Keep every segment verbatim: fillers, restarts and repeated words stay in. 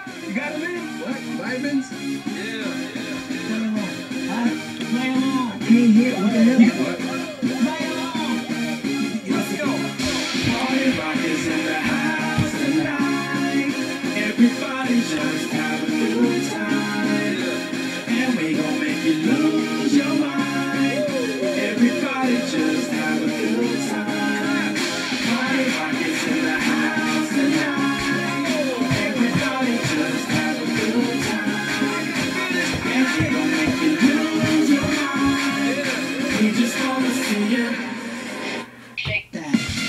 You got them in? What? Vitamins? Yeah, yeah. Play along. I can't hear it. What the hell? What? Play along. Let's go. Party rock is in the house tonight. Everybody just have a good time. And we gon' make you lose your mind. Everybody just have a good time. Party rock is in the house tonight. Everybody just have a good time. And we gon' make you lose your mind. We just wanna see you shake that.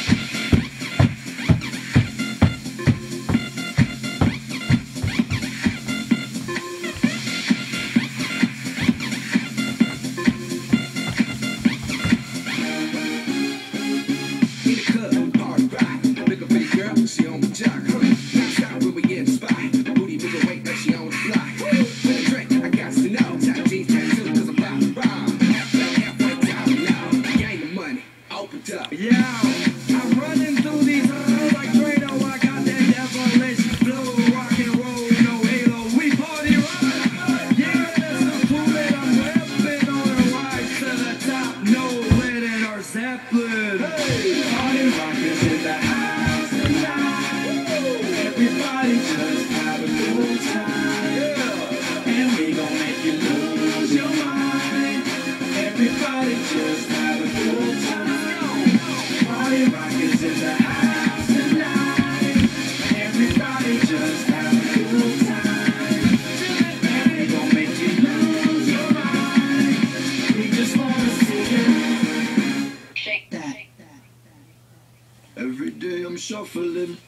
In the club, hard rock. Looking pretty girl, she on the jock. Now stop when we in the spot. Booty moving weight like she on the block. With a drink, I got to know. Top jeans tattoo, cause I'm about to bomb. Half down, halfway down now. Gain the money, opened up. Yo, I'm running through these halls like Drano. I got that devilish flow, rock and roll, no halo. We party rock. Yeah, that's the pool that I'm repping on the rise to the top. No lead in our Zeppelin. Hey, party rock is in the house tonight. Everybody just have a good time. Yeah, and we gon' make you lose your mind. Everybody just have a good time. Party rock is in the house tonight. Everybody just have a good time. And we gon' make you lose your mind. We just wanna see you shake that. Every day I'm shuffling.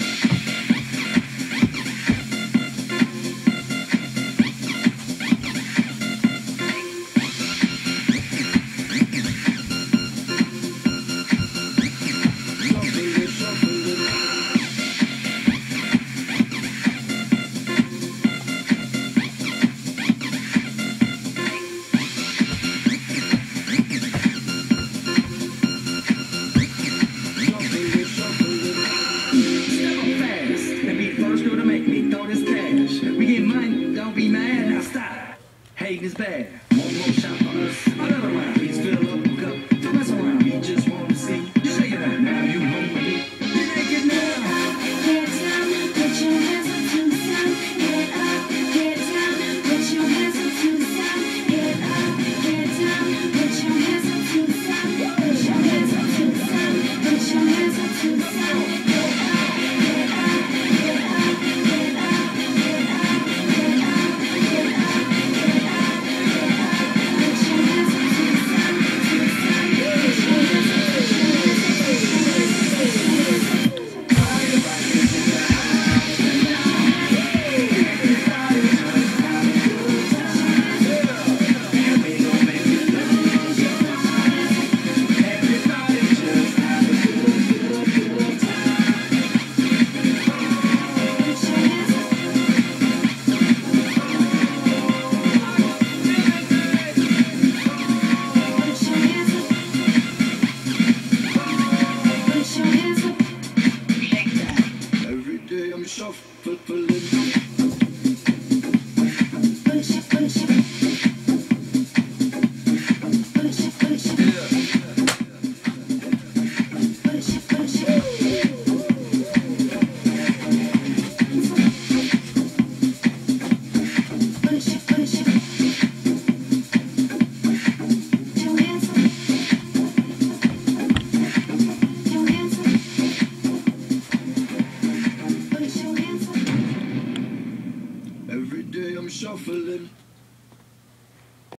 Shuffling, shuffling. Shuffling, shuffling. Step up fast and be the first girl to make me throw this cash. We get money, don't be mad. Now stop. Hating is bad. One more shot for us. Another round. Please fill up a cup. Don't mess around. We just want to see you shake it out. Now you home with me. You naked now. Get down, put your hands up to the sun. Get up, get down, put your hands up to the sun. Get up, get down, put your hands up to the sun. Put your hands up to the sun. Put your hands up to the sun. Get up, get up, get up, get up, get up, get up, get up, get up, get up. Put your hands up to the sun, to the sun. Put your hands up, put your hands up, put your hands up. Party rock is in the house tonight. Everybody just have a good time. And we gon' make you lose your mind. Everybody just have a good, good, good time. Put your hands up. Put your hands up. Put your hands up. Shake that. Every day I'm shuffling. Put your, put your. Put your, put your. Put your, put your. Put your, put your. Put your hands up. Put your hands up. Put your hands up. Every day I'm shuffling.